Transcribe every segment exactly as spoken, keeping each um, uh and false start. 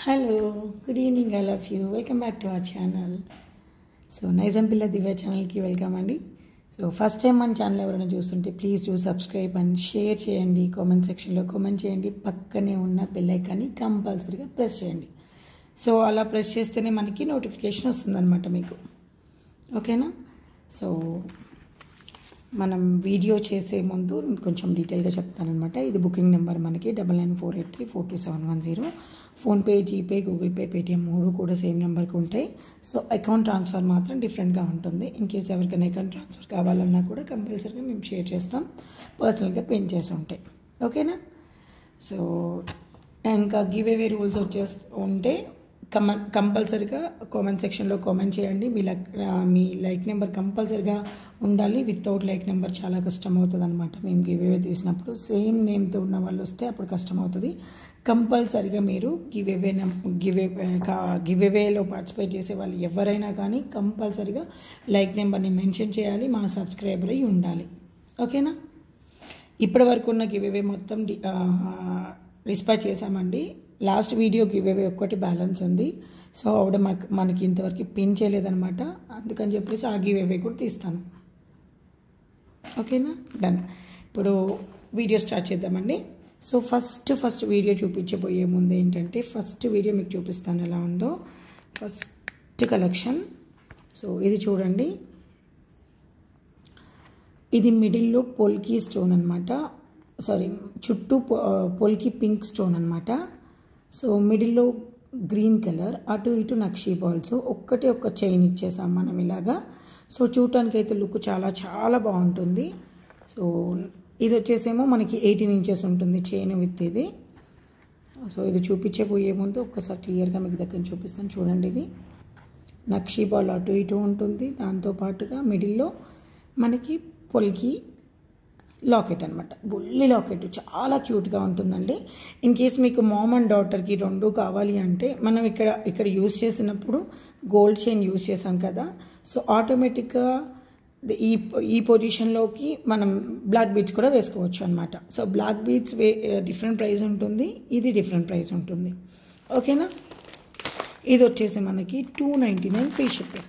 Hello, good evening all of you. Welcome back to our channel. So Naizam Pilla Divya channel ki welcome andi. So first time మన channel ఎవరైనా చూస్తుంటే please do subscribe and share చేయండి. Comment సెక్షన్లో comment చేయండి. పక్కనే ఉన్న bell ఐకాన్ని కంపల్సరీగా ప్రెస్ చేయండి. సో అలా ప్రెస్ చేస్తేనే మనకి నోటిఫికేషన్ వస్తుందన్నమాట మీకు. ఓకేనా? సో మనం వీడియో చేసే ముందు కొంచెం డీటెయిల్గా చెప్తానన్నమాట. ఇది బుకింగ్ నెంబర్ మనకి double nine four eight three four two seven one zero. PhonePe, GPay, Google Pay, Paytm మూడు కూడా సేమ్ నెంబర్కి ఉంటాయి. సో అకౌంట్ ట్రాన్స్ఫర్ మాత్రం డిఫరెంట్గా ఉంటుంది. ఇన్ కేస్ ఎవరికైనా అకౌంట్ ట్రాన్స్ఫర్ కావాలన్నా కూడా కంపల్సరీగా మేము షేర్ చేస్తాం. పర్సనల్గా పిన్ చేసి ఉంటాయి. ఓకేనా? సో ఇంకా గివ్ అవే రూల్స్ వచ్చేసి ఉంటే కమ కంపల్సరీగా కామెంట్ సెక్షన్లో కామెంట్ చేయండి. మీ లైక్ మీ లైక్ నెంబర్ కంపల్సరీగా ఉండాలి. వితౌట్ లైక్ నెంబర్ చాలా కష్టం అవుతుంది అనమాట. మేము గివ్ అవే తీసినప్పుడు సేమ్ నేమ్తో ఉన్న వాళ్ళు వస్తే అప్పుడు కష్టం అవుతుంది. కంపల్సరీగా మీరు గివ్ అవే గివ్ గివ్ అవేలో పార్టిసిపేట్ చేసే వాళ్ళు ఎవరైనా కానీ కంపల్సరీగా లైక్ నెంబర్ని మెన్షన్ చేయాలి. మా సబ్స్క్రైబర్ అయి ఉండాలి. ఓకేనా? ఇప్పటి వరకు ఉన్న గివ్ అవే మొత్తం డిస్పాచ్ చేశామండి. లాస్ట్ వీడియో గివ్ అవే ఒక్కటి బ్యాలెన్స్ ఉంది. సో ఆవిడ మనకి మనకి ఇంతవరకు పిన్ చేయలేదన్నమాట. అందుకని చెప్పేసి ఆ గివ్ అవే కూడా తీస్తాను. ఓకేనా? డన్. ఇప్పుడు వీడియో స్టార్ట్ చేద్దామండి. సో ఫస్ట్ ఫస్ట్ వీడియో చూపించబోయే ముందు ఏంటంటే ఫస్ట్ వీడియో మీకు చూపిస్తాను ఎలా ఉందో. First collection. సో ఇది చూడండి. ఇది మిడిల్లో పోల్కీ స్టోన్ అనమాట. సారీ, చుట్టూ పోల్కీ పింక్ స్టోన్ అనమాట. సో మిడిల్లో గ్రీన్ కలర్, అటు ఇటు నక్షీ బాల్స్, ఒక్కటే ఒక్క చైన్ ఇచ్చేసాం మనం ఇలాగా. సో చూడటానికి అయితే లుక్ చాలా చాలా బాగుంటుంది. సో ఇది వచ్చేసేమో మనకి ఎయిటీన్ ఇంచెస్ ఉంటుంది చైన్ విత్ ఇది. సో ఇది చూపించబోయే ముందు ఒక్కసారి క్లియర్గా మీకు దగ్గర చూపిస్తాను. చూడండి, ఇది నక్షీ బాల్ అటు ఇటు ఉంటుంది. దాంతోపాటుగా మిడిల్లో మనకి పొల్కి లాకెట్ అనమాట. బుల్లి లాకెట్ చాలా క్యూట్గా ఉంటుందండి. ఇన్ కేస్ మీకు మామ్ అండ్ డాటర్కి రెండు కావాలి అంటే మనం ఇక్కడ ఇక్కడ యూస్ చేసినప్పుడు గోల్డ్ చైన్ యూస్ చేసాం కదా. సో ఆటోమేటిక్గా ఈ ఈ పొజిషన్లోకి మనం బ్లాక్ బీడ్స్ కూడా వేసుకోవచ్చు అనమాట. సో బ్లాక్ బీడ్స్ వే డిఫరెంట్ ప్రైస్ ఉంటుంది, ఇది డిఫరెంట్ ప్రైస్ ఉంటుంది. ఓకేనా? ఇది వచ్చేసి మనకి two ninety nine free shipping.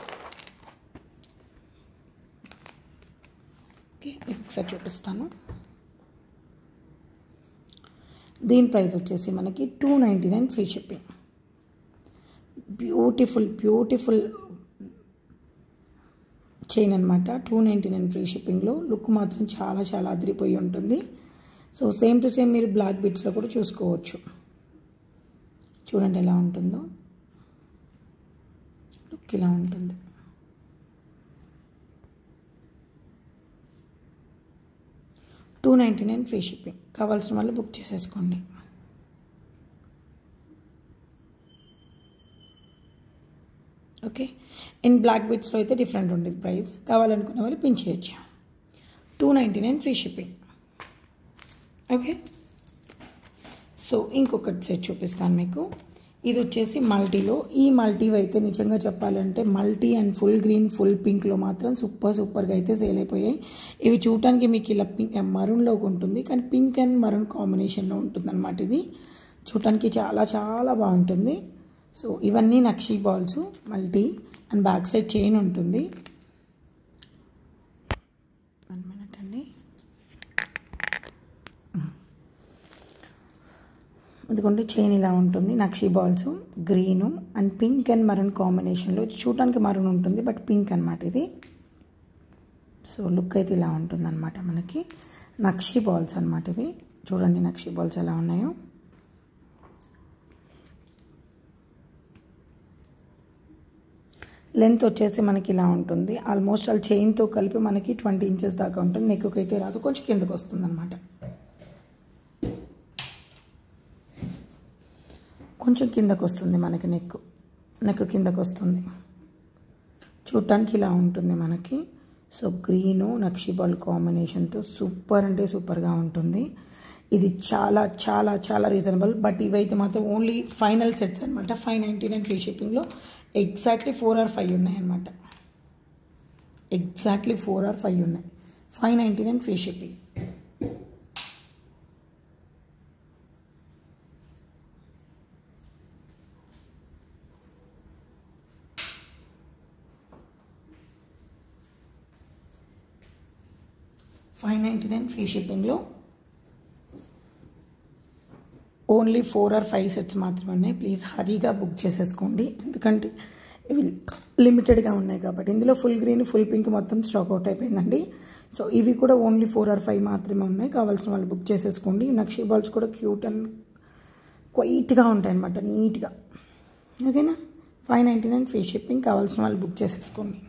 Okay, మీకు ఒకసారి చూపిస్తాను. దీని ప్రైస్ వచ్చేసి మనకి two ninety nine free shipping. Beautiful beautiful chain అనమాట. టూ నైంటీ నైన్ ఫ్రీ షిప్పింగ్లో లుక్ మాత్రం చాలా చాలా అదిరిపోయి ఉంటుంది. సో సేమ్ టు సేమ్ మీరు బ్లాక్ బిట్స్లో కూడా చూసుకోవచ్చు. చూడండి ఎలా ఉంటుందో. లుక్ ఇలా ఉంటుంది. Two ninety nine free shipping. కావాల్సిన వాళ్ళు బుక్ చేసేసుకోండి. ఓకే, ఇన్ బ్లాక్ బిట్స్లో అయితే డిఫరెంట్ ఉండేది ప్రైస్. కావాలనుకున్న వాళ్ళు పిన్ చేయొచ్చు. Two ninety nine free shipping. Okay, so ఇంకొకటి సెట్ చూపిస్తాను మీకు. ఇది వచ్చేసి మల్టీలో. ఈ మల్టీ అయితే నిజంగా చెప్పాలంటే multi and full green full పింక్లో మాత్రం సూపర్ సూపర్గా అయితే సేల్ అయిపోయాయి. ఇవి చూడటానికి మీకు ఇలా పింక్ మరూన్లోకి ఉంటుంది, కానీ పింక్ అండ్ మరూన్ కాంబినేషన్లో ఉంటుంది అనమాట. ఇది చూడటానికి చాలా చాలా బాగుంటుంది. సో ఇవన్నీ నక్షీ balls multi and back side chain ఉంటుంది. వన్ మినిట్ అండి. ఎందుకంటే చైన్ ఇలా ఉంటుంది. నక్షీ balls green and pink and maroon కాంబినేషన్లో. చూడటానికి మరూన్ ఉంటుంది బట్ పింక్ అనమాట ఇది. సో లుక్ అయితే ఇలా ఉంటుంది అనమాట. మనకి నక్షీ బాల్స్ అనమాట ఇవి. చూడండి నక్షీ బాల్స్ ఎలా ఉన్నాయో. లెంత్ వచ్చేసి మనకి ఇలా ఉంటుంది. ఆల్మోస్ట్ ఆల్ చైన్తో కలిపి మనకి ట్వంటీ ఇంచెస్ దాకా ఉంటుంది. నెక్కు అయితే రాదు, కొంచెం కిందకు వస్తుంది అనమాట. కొంచెం కిందకు వస్తుంది మనకి. నెక్ నెక్ కిందకు వస్తుంది. చూడటానికి ఇలా ఉంటుంది మనకి. సో గ్రీను నక్షీ బాల్ కాంబినేషన్తో సూపర్ అంటే సూపర్గా ఉంటుంది. ఇది చాలా చాలా చాలా రీజనబుల్. బట్ ఇవైతే మాత్రం ఓన్లీ ఫైనల్ సెట్స్ అనమాట. ఫైవ్ నైంటీ నైన్ ఫ్రీ షిప్పింగ్లో ఎగ్జాక్ట్లీ ఫోర్ ఆర్ ఫైవ్ ఉన్నాయి అనమాట. ఎగ్జాక్ట్లీ ఫోర్ ఆర్ ఫైవ్ ఉన్నాయి. Five ninety nine free shipping. Five ninety nine free షిప్పింగ్లో only four or five sets మాత్రమే ఉన్నాయి. ప్లీజ్ హరీగా బుక్ చేసేసుకోండి, ఎందుకంటే ఇవి లిమిటెడ్గా ఉన్నాయి కాబట్టి. ఇందులో ఫుల్ గ్రీన్ ఫుల్ పింక్ మొత్తం స్టాక్ అవుట్ అయిపోయిందండి. సో ఇవి కూడా ఓన్లీ ఫోర్ ఆర్ ఫైవ్ మాత్రమే ఉన్నాయి. కావాల్సిన వాళ్ళు బుక్ చేసేసుకోండి. నక్షీ బాల్స్ కూడా క్యూట్ అండ్ క్వైట్గా ఉంటాయి అన్నమాట, నీట్గా. ఓకేనా, five ninety nine free shipping. కావాల్సిన వాళ్ళు బుక్ చేసేసుకోండి.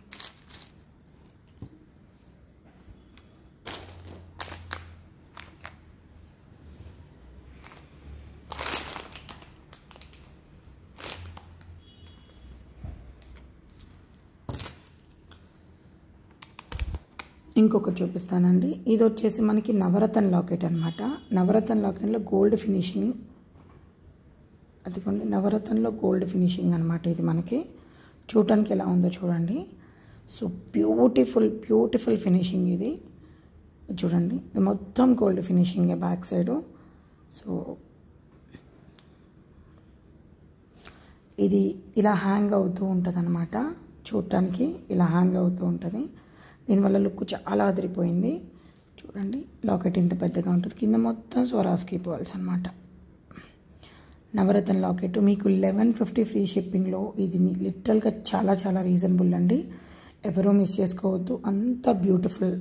ఇంకొకటి చూపిస్తానండి. ఇది వచ్చేసి మనకి నవరత్న లాకెట్ అనమాట. నవరత్న లాకెట్లో గోల్డ్ ఫినిషింగ్, అదిగోండి నవరత్నంలో గోల్డ్ ఫినిషింగ్ అనమాట. ఇది మనకి చూడటానికి ఎలా ఉందో చూడండి. సో బ్యూటిఫుల్ బ్యూటిఫుల్ ఫినిషింగ్ ఇది చూడండి. ఇది మొత్తం గోల్డ్ ఫినిషింగే బ్యాక్ సైడు. సో ఇది ఇలా హ్యాంగ్ అవుతూ ఉంటుంది అనమాట. చూడటానికి ఇలా హ్యాంగ్ అవుతూ ఉంటుంది. దీనివల్ల లుక్ చాలా అదిరిపోయింది. చూడండి, లాకెట్ ఇంత పెద్దగా ఉంటుంది. కింద మొత్తం స్వరాస్కి పోవాల్సి అనమాట. నవరత్న లాకెట్ మీకు లెవెన్ ఫిఫ్టీ ఫ్రీ షిప్పింగ్లో. ఇది లిటరల్గా చాలా చాలా రీజనబుల్ అండి. ఎవరూ మిస్ చేసుకోవద్దు. అంత బ్యూటిఫుల్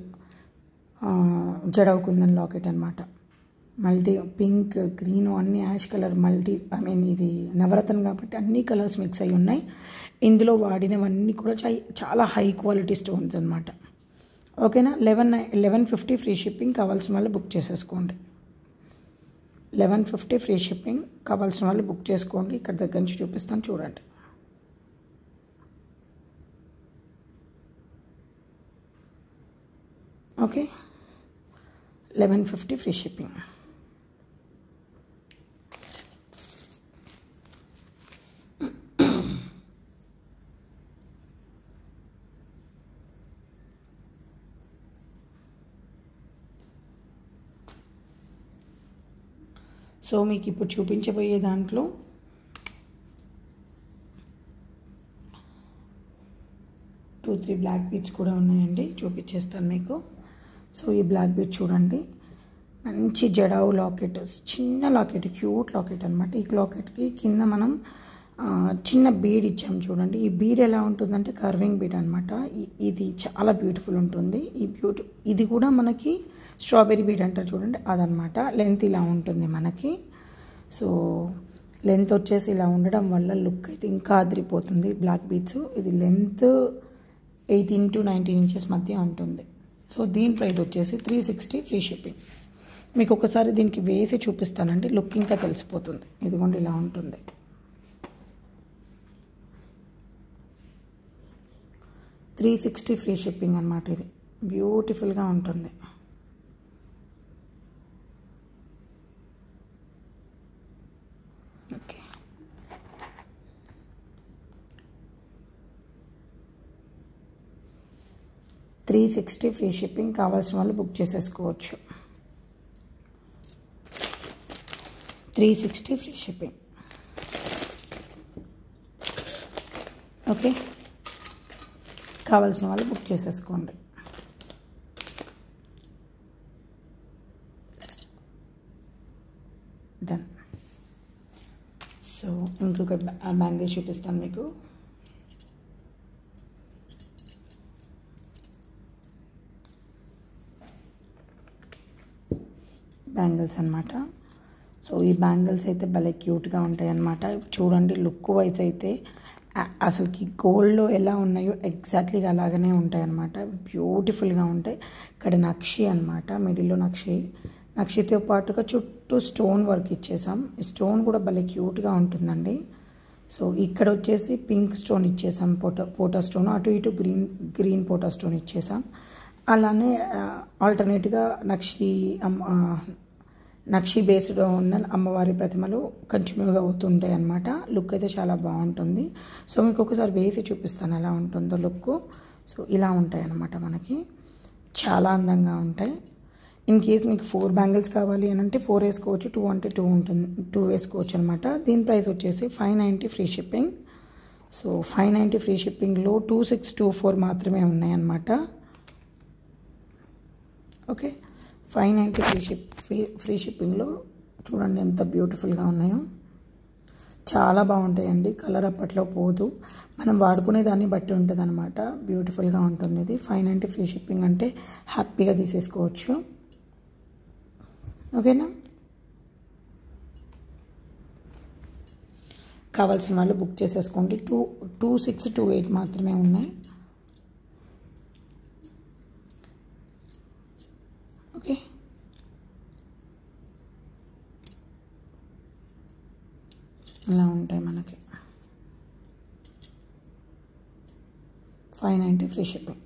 జడవు కుందన్ లాకెట్ అనమాట. మల్టీ పింక్ గ్రీన్ అన్ని ash colour multi I mean ఇది నవరత్న కాబట్టి అన్ని కలర్స్ మిక్స్ అయి ఉన్నాయి. ఇందులో వాడినవన్నీ కూడా చాలా హై క్వాలిటీ స్టోన్స్ అనమాట. ఓకేనా, eleven eleven fifty free shipping. కావాల్సిన వాళ్ళు బుక్ చేసేసుకోండి. Eleven fifty free shipping. కావాల్సిన వాళ్ళు బుక్ చేసుకోండి. ఇక్కడ దగ్గర నుంచి చూపిస్తాను చూడండి. Okay, eleven fifty free shipping. So మీకు ఇప్పుడు చూపించబోయే దాంట్లో టూ త్రీ బ్లాక్ బీడ్స్ కూడా ఉన్నాయండి, చూపించేస్తాను మీకు. సో ఈ బ్లాక్ బీడ్ చూడండి, మంచి జడావు లాకెట్, చిన్న లాకెట్, క్యూట్ లాకెట్ అనమాట. ఈ లాకెట్కి కింద మనం చిన్న బీడ్ ఇచ్చాం చూడండి. ఈ బీడ్ ఎలా ఉంటుందంటే కర్వింగ్ బీడ్ అనమాట. ఇది చాలా బ్యూటిఫుల్ ఉంటుంది. ఈ బ్యూటి ఇది కూడా మనకి స్ట్రాబెరీ బీడ్ అంటారు చూడండి, అదనమాట. లెంత్ ఇలా ఉంటుంది మనకి. సో లెంత్ వచ్చేసి ఇలా ఉండడం వల్ల లుక్ అయితే ఇంకా అదిరిపోతుంది బ్లాక్ బీడ్స్. ఇది length eighteen to nineteen inches మధ్య ఉంటుంది. సో దీని ప్రైస్ వచ్చేసి త్రీ సిక్స్టీ ఫ్రీ షిప్పింగ్. మీకు ఒకసారి దీనికి వేసి చూపిస్తానండి, లుక్ ఇంకా తెలిసిపోతుంది. ఇదిగోండి ఇలా ఉంటుంది. త్రీ సిక్స్టీ ఫ్రీ షిప్పింగ్ అనమాట. ఇది బ్యూటిఫుల్గా ఉంటుంది. Okay, three sixty free shipping. కావాల్సిన వాళ్ళు బుక్ చేసేసుకోవచ్చు. Three sixty free shipping. Okay, కావాల్సిన వాళ్ళు బుక్ చేసేసుకోండి. డన్. సో ఇంకొక బ్యాంగిల్ చూపిస్తాను మీకు. బ్యాంగిల్స్ అనమాట. సో ఈ బ్యాంగిల్స్ అయితే భలే క్యూట్గా ఉంటాయి అన్నమాట. చూడండి, లుక్ వైజ్ అయితే అసలుకి గోల్డ్లో ఎలా ఉన్నాయో ఎగ్జాక్ట్లీగా అలాగనే ఉంటాయి అన్నమాట. బ్యూటిఫుల్గా ఉంటాయి. ఇక్కడ నక్షి అనమాట, మిడిల్లో నక్షి. నక్షితో పాటుగా చుట్టూ స్టోన్ వర్క్ ఇచ్చేసాం. ఈ స్టోన్ కూడా భలే క్యూట్గా ఉంటుందండి. సో ఇక్కడ వచ్చేసి పింక్ స్టోన్ ఇచ్చేసాం, పోటా పోటా స్టోన్. అటు ఇటు గ్రీన్ గ్రీన్ పోటా స్టోన్ ఇచ్చేసాం. అలానే ఆల్టర్నేట్గా నక్షి నక్షి బేస్డ్ ఉన్న అమ్మవారి ప్రతిమలు కంటిన్యూగా అవుతుంటాయి అన్నమాట. లుక్ అయితే చాలా బాగుంటుంది. సో మీకు ఒకసారి వేసి చూపిస్తాను ఎలా ఉంటుందో లుక్. సో ఇలా ఉంటాయి అన్నమాట మనకి, చాలా అందంగా ఉంటాయి. ఇన్ కేస్ మీకు ఫోర్ బ్యాంగిల్స్ కావాలి అని అంటే ఫోర్ వేసుకోవచ్చు, టూ అంటే టూ ఉంటుంది, టూ వేసుకోవచ్చు అనమాట. దీని ప్రైస్ వచ్చేసి five ninety free shipping. So five ninety free షిప్పింగ్లో టూ సిక్స్ టూ ఫోర్ మాత్రమే ఉన్నాయన్నమాట. Okay, five ninety free ship free free షిప్పింగ్లో చూడండి ఎంత బ్యూటిఫుల్గా ఉన్నాయో. చాలా బాగుంటాయండి. కలర్ అప్పట్లో పోదు, మనం వాడుకునే దాన్ని బట్టి ఉంటుంది అనమాట. బ్యూటిఫుల్గా ఉంటుంది ఇది. ఫైవ్ నైంటీ ఫ్రీ షిప్పింగ్ అంటే హ్యాపీగా తీసేసుకోవచ్చు. ఓకేనా? కావాల్సిన వాళ్ళు బుక్ చేసేసుకోండి. Two two six two eight మాత్రమే ఉన్నాయి. ఓకే, ఇలా ఉంటాయి మనకి. Five ninety free shipping.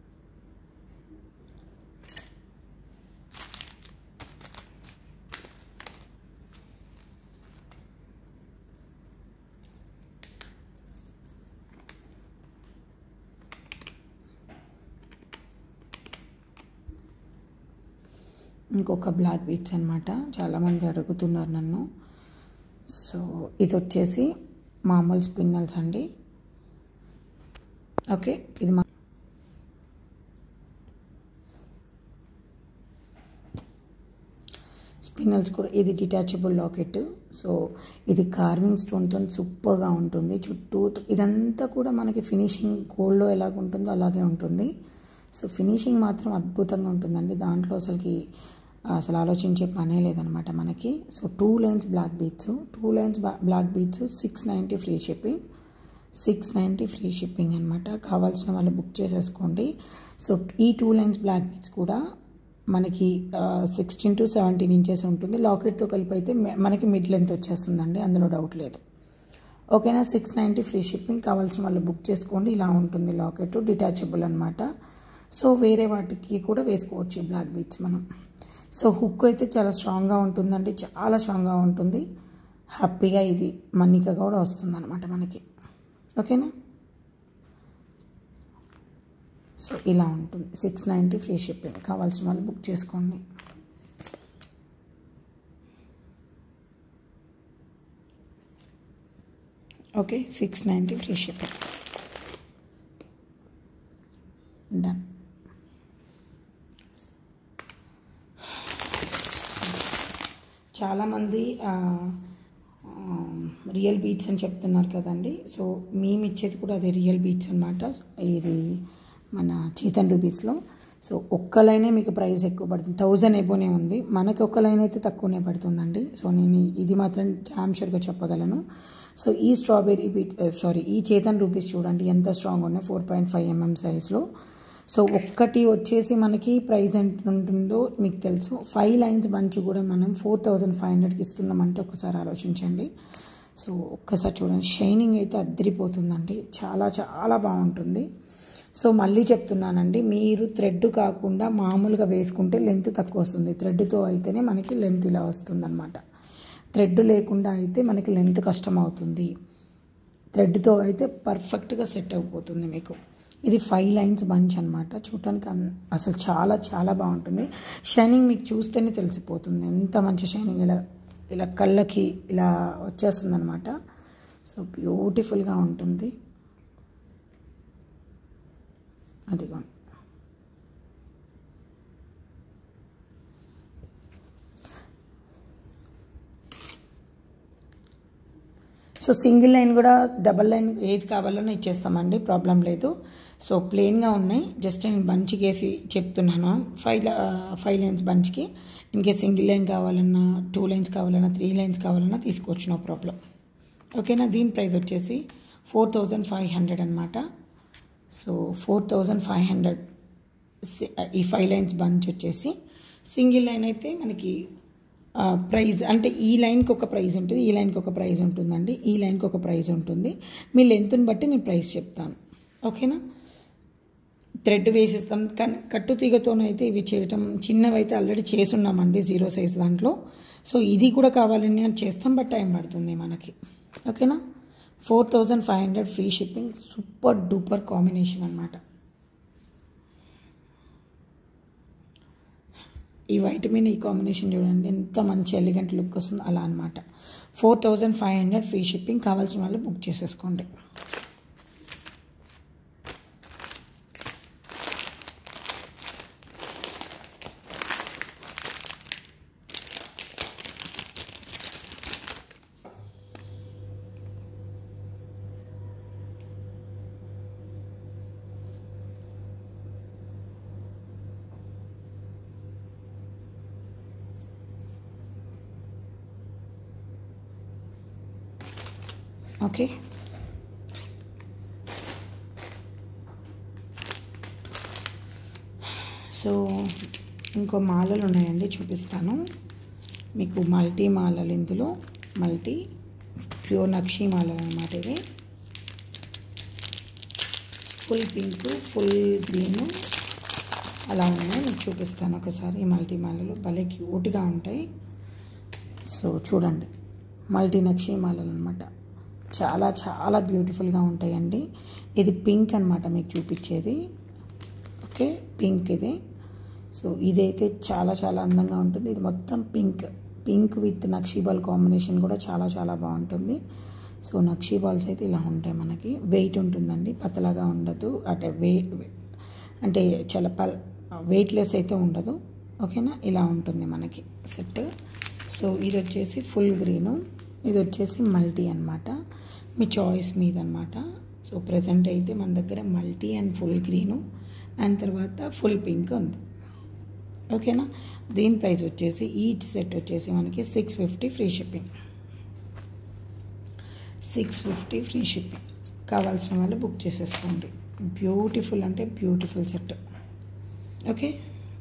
ఇంకొక బ్లాక్ బీట్స్ అనమాట. చాలామంది అడుగుతున్నారు నన్ను. సో ఇది వచ్చేసి మామూలు స్పిన్నల్స్ అండి. ఓకే, ఇది మా స్పిన్నల్స్ కూడా. ఇది డిటాచబుల్ లాకెట్. సో ఇది కార్వింగ్ స్టోన్తో సూపర్గా ఉంటుంది. చుట్టూ ఇదంతా కూడా మనకి ఫినిషింగ్ గోల్డ్లో ఎలాగ ఉంటుందో అలాగే ఉంటుంది. సో ఫినిషింగ్ మాత్రం అద్భుతంగా ఉంటుందండి. దాంట్లో అసలుకి అసలు ఆలోచించే పనే లేదనమాట మనకి. So two lines black beads two lines black beads six ninety free shipping six ninety free shipping అనమాట. కావాల్సిన వాళ్ళు బుక్ చేసేసుకోండి. సో ఈ టూ లైన్స్ బ్లాక్ బీట్స్ కూడా మనకి సిక్స్టీన్ టు సెవెంటీన్ ఇంచెస్ ఉంటుంది. లాకెట్తో కలిపి అయితే మనకి మిడ్ లెంత్ వచ్చేస్తుందండి, అందులో డౌట్ లేదు. ఓకేనా? Six ninety free shipping. కావాల్సిన వాళ్ళు బుక్ చేసుకోండి. ఇలా ఉంటుంది లాకెట్, డిటాచబుల్ అనమాట. సో వేరే వాటికి కూడా వేసుకోవచ్చు బ్లాక్ బీట్స్ మనం. సో హుక్ అయితే చాలా స్ట్రాంగ్గా ఉంటుందండి, చాలా స్ట్రాంగ్గా ఉంటుంది. హ్యాపీగా ఇది మన్నిక కూడా వస్తుంది అనమాట మనకి. ఓకేనా? సో ఇలా ఉంటుంది. Six ninety free shipping. కావాల్సిన వాళ్ళు బుక్ చేసుకోండి. Okay, six ninety free shipping. Done. చాలామంది రియల్ బీట్స్ అని చెప్తున్నారు కదండి. సో మేము ఇచ్చేది కూడా అదే రియల్ బీట్స్ అనమాట. ఇది మన చీతన్ రూపీస్లో. సో ఒక్క లైనే మీకు ప్రైస్ ఎక్కువ పడుతుంది, థౌజండ్ ఎబోనే ఉంది. మనకి ఒక్క లైన్ అయితే తక్కువనే పడుతుందండి. సో నేను ఇది మాత్రం డ్యామ్ షూర్గా చెప్పగలను. సో ఈ స్ట్రాబెర్రీ బీట్ సారీ ఈ చేతన్ రూపీస్ చూడండి ఎంత స్ట్రాంగ్ ఉన్నాయి. ఫోర్ పాయింట్ ఫైవ్ ఎంఎం సైజ్లో. సో ఒక్కటి వచ్చేసి మనకి ప్రైస్ ఎంత ఉంటుందో మీకు తెలుసు. ఫైవ్ లైన్స్ బంచ్ కూడా మనం ఫోర్ థౌజండ్ ఫైవ్ హండ్రెడ్కి ఇస్తున్నామంటే ఒకసారి ఆలోచించండి. సో ఒక్కసారి చూడండి, షైనింగ్ అయితే అద్దరిపోతుందండి. చాలా చాలా బాగుంటుంది. సో మళ్ళీ చెప్తున్నానండి, మీరు థ్రెడ్ కాకుండా మామూలుగా వేసుకుంటే లెంత్ తక్కువ వస్తుంది. థ్రెడ్తో అయితేనే మనకి లెంత్ ఇలా వస్తుందన్నమాట. థ్రెడ్ లేకుండా అయితే మనకి లెంత్ కష్టం అవుతుంది. థ్రెడ్తో అయితే పర్ఫెక్ట్గా సెట్ అయిపోతుంది మీకు. ఇది ఫైవ్ లైన్స్ బంచ్ అనమాట. చూడటానికి అసలు చాలా చాలా బాగుంటుంది. షైనింగ్ మీకు చూస్తేనే తెలిసిపోతుంది ఎంత మంచి షైనింగ్. ఇలా ఇలా కళ్ళకి ఇలా వచ్చేస్తుంది అనమాట. సో బ్యూటిఫుల్గా ఉంటుంది. అదిగో సో సింగిల్ లైన్ కూడా డబల్ లైన్ ఏది కావాలన్నా ఇచ్చేస్తామండి, ప్రాబ్లం లేదు. సో ప్లెయిన్గా ఉన్నాయి. జస్ట్ నేను బంచ్కి వేసి చెప్తున్నాను. ఫైవ్ ఫైవ్ లైన్స్ బంచ్కి. ఇంకే సింగిల్ లైన్ కావాలన్నా, టూ లైన్స్ కావాలన్నా, త్రీ లైన్స్ కావాలన్నా తీసుకోవచ్చు, నో ప్రాబ్లం. ఓకేనా? దీని ప్రైస్ వచ్చేసి ఫోర్ థౌజండ్ ఫైవ్ హండ్రెడ్ అనమాట. So four thousand five hundred ఈ ఫైవ్ లైన్స్ బంచ్ వచ్చేసి. సింగిల్ లైన్ అయితే మనకి ప్రైజ్ అంటే ఈ లైన్కి ఒక ప్రైజ్ ఉంటుంది, ఈ లైన్కి ఒక ప్రైజ్ ఉంటుందండి, ఈ లైన్కి ఒక ప్రైజ్ ఉంటుంది. మీ లెంత్ని బట్టి నేను ప్రైస్ చెప్తాను. ఓకేనా? థ్రెడ్ వేసిస్తాం. కానీ కట్టు తీగతోనైతే ఇవి చేయటం చిన్నవి అయితే ఆల్రెడీ చేసి ఉన్నామండి జీరో సైజ్ దాంట్లో. సో ఇది కూడా కావాలని అని చేస్తాం, బట్ టైం పడుతుంది మనకి. ఓకేనా? Four thousand five hundred free shipping. Super duper combination అనమాట. ఈ వైట్ మీద ఈ కాంబినేషన్ చూడండి ఎంత మంచి ఎలిగెంట్ లుక్ వస్తుంది, అలా అనమాట. Four thousand five hundred free shipping. కావాల్సిన వాళ్ళు బుక్ చేసేసుకోండి. ఓకే, సో ఇంకో మాలలు ఉన్నాయండి, చూపిస్తాను మీకు. మల్టీ మాలలు, ఇందులో మల్టీ ప్యూర్ నక్షీ మాలలు అన్నమాట. ఇది ఫుల్ పింక్, ఫుల్ గ్రీను అలా ఉన్నాయి. మీకు చూపిస్తాను ఒకసారి. ఈ మల్టీ మాలలు భలే క్యూట్గా ఉంటాయి. సో చూడండి, మల్టీ నక్షీ మాలలు అనమాట. చాలా చాలా బ్యూటిఫుల్గా ఉంటాయండి. ఇది పింక్ అనమాట మీకు చూపించేది. ఓకే, పింక్ ఇది. సో ఇదైతే చాలా చాలా అందంగా ఉంటుంది. ఇది మొత్తం పింక్, పింక్ విత్ నక్షీ బాల్ కాంబినేషన్ కూడా చాలా చాలా బాగుంటుంది. సో నక్షీ బాల్స్ అయితే ఇలా ఉంటాయి మనకి. వెయిట్ ఉంటుందండి, పతలాగా ఉండదు. అంటే వే అంటే చాలా పల్ వెయిట్లెస్ అయితే ఉండదు. ఓకేనా, ఇలా ఉంటుంది మనకి సెట్. సో ఇది వచ్చేసి ఫుల్ గ్రీను, ఇది వచ్చేసి మల్టీ అనమాట. మీ చాయిస్ మీద అనమాట. సో ప్రజెంట్ అయితే మన దగ్గర multi and full green and తర్వాత ఫుల్ పింక్ ఉంది. ఓకేనా, దీని ప్రైస్ వచ్చేసి ఈచ్ సెట్ వచ్చేసి మనకి six fifty free shipping. Six fifty free shipping. కావాల్సిన వాళ్ళు బుక్ చేసేసుకోండి. బ్యూటిఫుల్ అంటే బ్యూటిఫుల్ సెట్. ఓకే,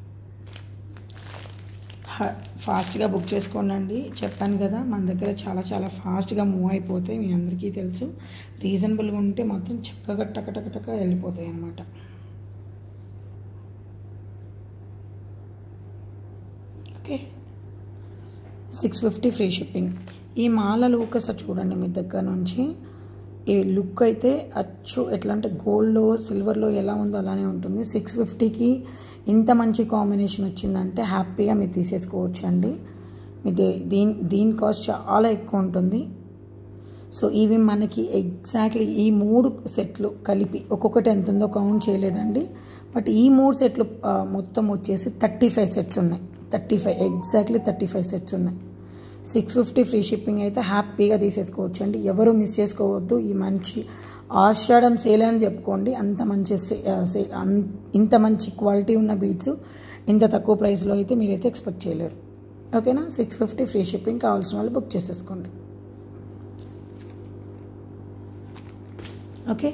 ఫాస్ట్గా బుక్ చేసుకోండి. చెప్పాను కదా, మన దగ్గర చాలా చాలా ఫాస్ట్గా మూవ్ అయిపోతాయి. మీ అందరికీ తెలుసు. రీజనబుల్గా ఉంటే మాత్రం చక్కగా టక టక టక వెళ్ళిపోతాయి అన్నమాట. Okay, six fifty free shipping. ఈ మాలలు ఒకసారి చూడండి మీ దగ్గర నుంచి. ఈ లుక్ అయితే అచ్చు ఎట్లా అంటే గోల్డ్లో సిల్వర్లో ఎలా ఉందో అలానే ఉంటుంది. సిక్స్ ఫిఫ్టీకి ఇంత మంచి కాంబినేషన్ వచ్చిందంటే హ్యాపీగా మీరు తీసేసుకోవచ్చు అండి. మీ దీని దీని కాస్ట్ చాలా ఎక్కువ ఉంటుంది. సో ఇవి మనకి ఎగ్జాక్ట్లీ ఈ మూడు సెట్లు కలిపి ఒక్కొక్కటి ఎంత ఉందో కౌంట్ చేయలేదండి. బట్ ఈ మూడు సెట్లు మొత్తం వచ్చేసి థర్టీ ఫైవ్ సెట్స్ ఉన్నాయి. Thirty five exactly thirty five sets ఉన్నాయి. సిక్స్ ఫిఫ్టీ ఫ్రీ షిప్పింగ్ అయితే హ్యాపీగా తీసేసుకోవచ్చు అండి. ఎవరు మిస్ చేసుకోవద్దు. ఈ మంచి ఆషాఢం సేల్ అని చెప్పుకోండి. అంత మంచి సే ఇంత మంచి క్వాలిటీ ఉన్న బీడ్స్ ఇంత తక్కువ ప్రైస్లో అయితే మీరైతే ఎక్స్పెక్ట్ చేయలేరు. ఓకేనా, సిక్స్ ఫిఫ్టీ ఫ్రీ షిప్పింగ్. కావాల్సిన వాళ్ళు బుక్ చేసేసుకోండి. ఓకే,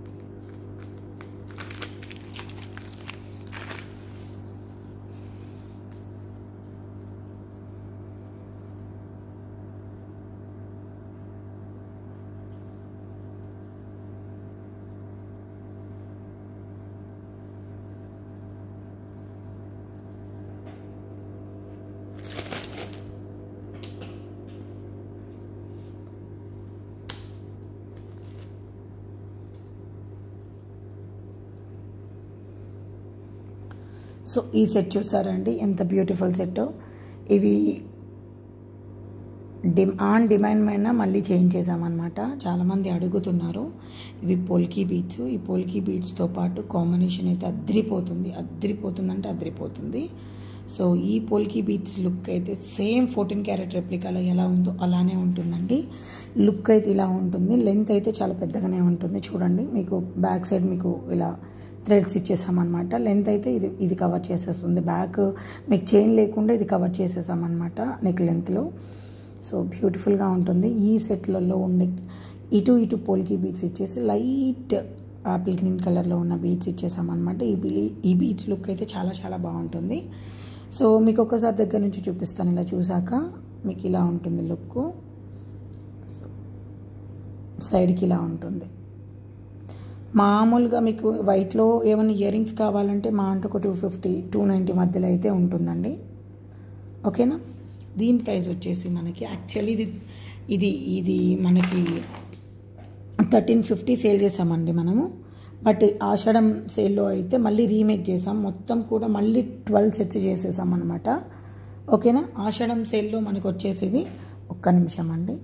సో ఈ సెట్ చూసారండి, ఎంత బ్యూటిఫుల్ సెట్. ఇవి డిమ్ ఆన్ డిమాండ్ పైన మళ్ళీ చేంజ్ చేసామన్నమాట. చాలామంది అడుగుతున్నారు. ఇవి పోల్కీ బీడ్స్. ఈ పోల్కీ బీడ్స్తో పాటు కాంబినేషన్ అయితే అద్రిపోతుంది. అద్రిపోతుంది అంటే అద్రిపోతుంది. సో ఈ పోల్కీ బీడ్స్ లుక్ అయితే సేమ్ ఫోర్టీన్ క్యారెట్ రెప్లికాలో ఎలా ఉందో అలానే ఉంటుందండి. లుక్ అయితే ఇలా ఉంటుంది. లెంత్ అయితే చాలా పెద్దగానే ఉంటుంది. చూడండి, మీకు బ్యాక్ సైడ్ మీకు ఇలా థ్రెడ్స్ ఇచ్చేసామన్నమాట. లెంత్ అయితే ఇది ఇది కవర్ చేసేస్తుంది. బ్యాక్ మీకు చైన్ లేకుండా ఇది కవర్ చేసేసామన్నమాట నెక్ లెంత్లో. సో బ్యూటిఫుల్గా ఉంటుంది. ఈ సెట్లలో ఉండే ఇటు ఇటు పోల్కీ బీడ్స్ ఇచ్చేసి లైట్ ఆపిల్ గ్రీన్ కలర్లో ఉన్న బీడ్స్ ఇచ్చేసామన్నమాట. ఈ బీ ఈ బీడ్స్ లుక్ అయితే చాలా చాలా బాగుంటుంది. సో మీకు ఒక్కసారి దగ్గర నుంచి చూపిస్తాను. ఇలా చూసాక మీకు ఇలా ఉంటుంది లుక్. సో సైడ్కి ఇలా ఉంటుంది. మామూలుగా మీకు వైట్లో ఏమైనా ఇయర్ రింగ్స్ కావాలంటే మా అంటే ఒక టూ ఫిఫ్టీ టూ నైంటీ మధ్యలో అయితే ఉంటుందండి. ఓకేనా, దీని ప్రైస్ వచ్చేసి మనకి యాక్చువల్లీ ఇది ఇది ఇది మనకి థర్టీన్ ఫిఫ్టీ సేల్ చేసామండి మనము. బట్ ఆషాఢం సేల్లో అయితే మళ్ళీ రీమేక్ చేసాం. మొత్తం కూడా మళ్ళీ ట్వెల్వ్ సెట్స్ చేసేసాం అనమాట. ఓకేనా, ఆషాఢం సేల్లో మనకు వచ్చేసి ఒక్క నిమిషం అండి.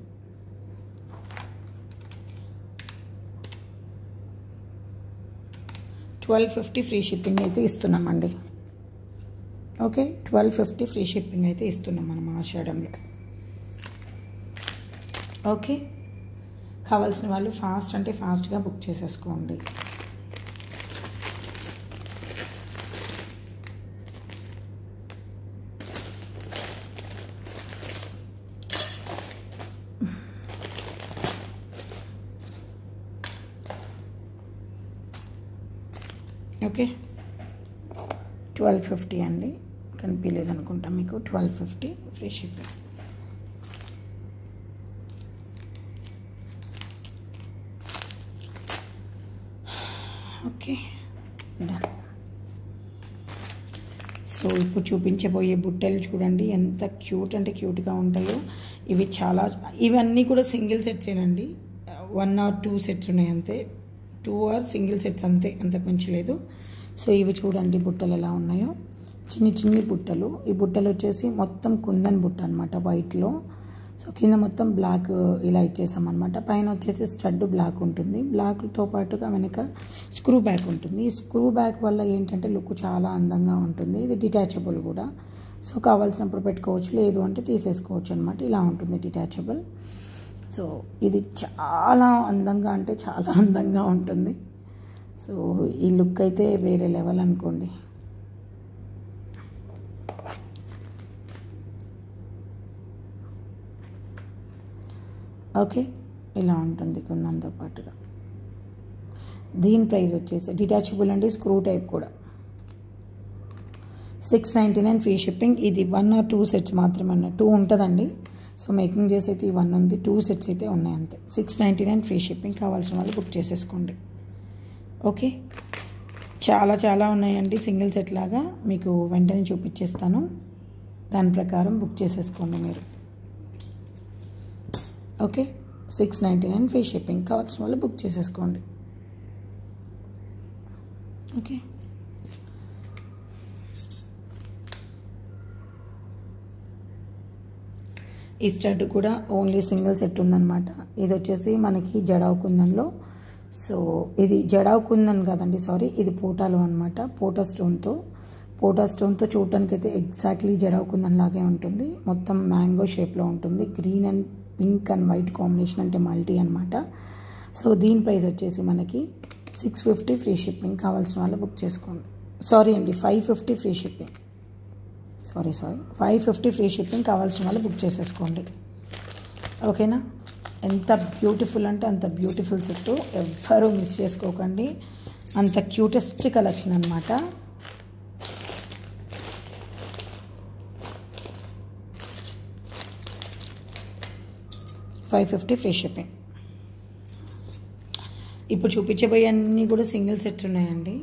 ట్వెల్వ్ ఫిఫ్టీ ఫ్రీ షిప్పింగ్ అయితే ఇస్తున్నామండి. Okay, twelve fifty free shipping అయితే ఇస్తున్నాం మనం ఆషాఢంలో. ఓకే, కావాల్సిన వాళ్ళు ఫాస్ట్ అంటే ఫాస్ట్గా బుక్ చేసేసుకోండి. ఓకే, ట్వెల్వ్ ఫిఫ్టీ అండి, కనిపించలేదు అనుకుంటా మీకు. Twelve fifty free shipping. Okay done. So ఇప్పుడు చూపించబోయే బుట్టలు చూడండి ఎంత క్యూట్ అంటే క్యూట్గా ఉంటాయో. ఇవి చాలా, ఇవన్నీ కూడా సింగిల్ సెట్సేనండి. వన్ ఆర్ టూ సెట్స్ ఉన్నాయి అంతే, టూ ఆర్ సింగిల్ సెట్స్ అంతే, అంతకు మించి లేదు. సో ఇవి చూడండి బుట్టలు ఎలా ఉన్నాయో, చిన్ని చిన్ని బుట్టలు. ఈ బుట్టలు వచ్చేసి మొత్తం కుందన్ బుట్ట అనమాట వైట్లో. సో కింద మొత్తం బ్లాక్ ఇలా ఇచ్చేసామన్నమాట. పైన వచ్చేసి స్టడ్ బ్లాక్ ఉంటుంది, బ్లాక్తో పాటుగా వెనక స్క్రూ బ్యాక్ ఉంటుంది. ఈ స్క్రూ బ్యాక్ వల్ల ఏంటంటే లుక్ చాలా అందంగా ఉంటుంది. ఇది డిటాచబుల్ కూడా, సో కావాల్సినప్పుడు పెట్టుకోవచ్చు, లేదు అంటే తీసేసుకోవచ్చు అనమాట. ఇలా ఉంటుంది డిటాచబుల్. సో ఇది చాలా అందంగా అంటే చాలా అందంగా ఉంటుంది. సో ఈ లుక్ అయితే వేరే లెవెల్ అనుకోండి. ఓకే, ఇలా ఉంటుంది కుందంతో పాటుగా. దీని ప్రైస్ వచ్చేసి డిటాచబుల్ అండి, స్క్రూ టైప్ కూడా. Six ninety nine free shipping. ఇది వన్ ఆర్ టూ సెట్స్ మాత్రమే ఉన్నాయి, టూ ఉంటుందండి. సో మేకింగ్ చేసి అయితే ఈ వన్ ఉంది, టూ సెట్స్ అయితే ఉన్నాయి అంతే. Six ninety nine free shipping. కావాల్సిన వాళ్ళు బుక్ చేసేసుకోండి. ఓకే, చాలా చాలా ఉన్నాయండి సింగిల్ సెట్ లాగా, మీకు వెంటనే చూపించేస్తాను. దాని ప్రకారం బుక్ చేసేసుకోండి మీరు. Okay, six ninety nine free shipping. కావాల్సిన వాళ్ళు బుక్ చేసేసుకోండి. ఓకే, ఈ స్టడ్ కూడా ఓన్లీ సింగిల్ సెట్ ఉందన్నమాట. ఇది వచ్చేసి మనకి జడావు కుందన్లో. సో ఇది జడావు కుందన్ కాదండి, సారీ, ఇది పోటాలో అనమాట. పోటా స్టోన్తో పోటా స్టోన్తో చూడటానికి అయితే ఎగ్జాక్ట్లీ జడావు కుందన్ లాగే ఉంటుంది. మొత్తం మ్యాంగో షేప్లో ఉంటుంది. Green and pink and white combination, అంటే మల్టీ అనమాట. సో దీని ప్రైస్ వచ్చేసి మనకి సిక్స్ ఫిఫ్టీ ఫ్రీ షిప్పింగ్. కావాల్సిన వాళ్ళు బుక్ చేసుకోండి. సారీ అండి, five fifty free shipping. Sorry sorry five fifty free shipping. కావాల్సిన వాళ్ళు బుక్ చేసేసుకోండి. ఓకేనా, ఎంత బ్యూటిఫుల్ అంటే అంత బ్యూటిఫుల్ సెట్, ఎవ్వరూ మిస్ చేసుకోకండి. అంత క్యూటెస్ట్ కలెక్షన్ అనమాట. Five fifty free shipping. ఇప్పుడు చూపించబోయే అన్నీ కూడా సింగిల్ సెట్స్ ఉన్నాయండి.